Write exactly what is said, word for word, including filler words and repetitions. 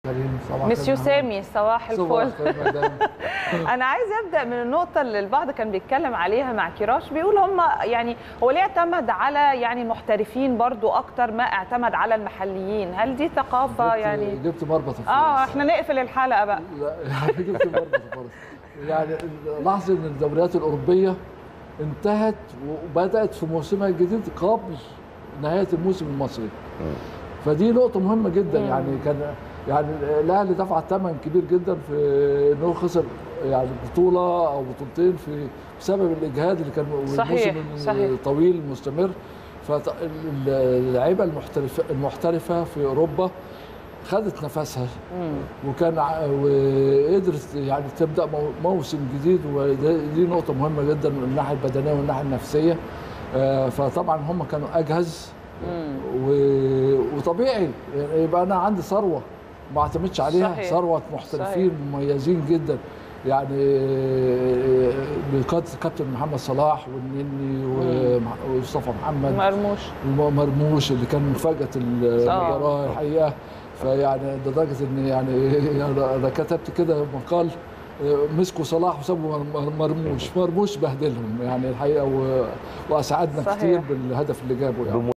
مسيو سامي صباح الفل. انا عايز ابدا من النقطه اللي البعض كان بيتكلم عليها مع كيراش، بيقول هم يعني هو ليه اعتمد على يعني محترفين برضو اكتر ما اعتمد على المحليين؟ هل دي ثقافه يعني جبت مربط الفرس؟ اه احنا نقفل الحلقه بقى. لا يعني جبت مربط الفرس. يعني لاحظ ان الدوريات الاوروبيه انتهت وبدات في موسمها الجديد قبل نهايه الموسم المصري. فدي نقطه مهمه جدا. يعني كان يعني الاهلي دفع ثمن كبير جدا في انه خسر يعني بطوله او بطولتين في بسبب الاجهاد اللي كان صحيح الموسم طويل مستمر. فاللعيبه المحترفه المحترفه في اوروبا خدت نفسها وكان وقدرت يعني تبدا موسم جديد، ودي نقطه مهمه جدا من الناحيه البدنيه والناحيه النفسيه. فطبعا هم كانوا اجهز وطبيعي يبقى انا عندي ثروه ما اعتمدش عليها. صحيح. ثروه محترفين صحيح. مميزين جدا يعني بقياده الكابتن محمد صلاح والنني ومصطفى محمد مرموش مرموش اللي كان مفاجاه المباراه الحقيقه. فيعني لدرجه ان يعني انا كتبت كده مقال مسكوا صلاح وسابوا مرموش مرموش بهدلهم يعني الحقيقه واسعدنا كتير بالهدف اللي جابه يعني.